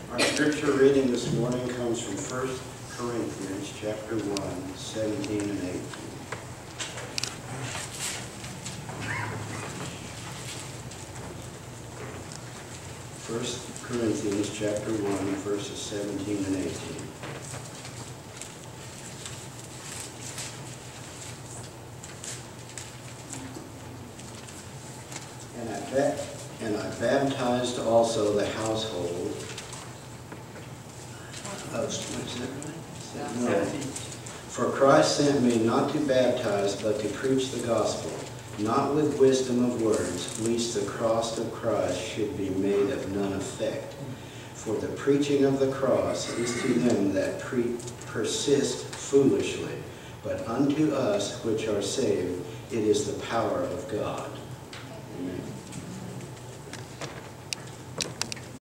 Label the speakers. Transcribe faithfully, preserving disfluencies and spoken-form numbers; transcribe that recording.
Speaker 1: Our scripture reading this morning comes from First Corinthians chapter one, seventeen and eighteen. First Corinthians chapter one, verses seventeen and eighteen. And I bet and I baptized also the household of, what's that right? No. For Christ sent me not to baptize, but to preach the gospel, not with wisdom of words, lest the cross of Christ should be made of none effect. For the preaching of the cross is to them that pre persist foolishly, but unto us which are saved it is the power of God. Amen.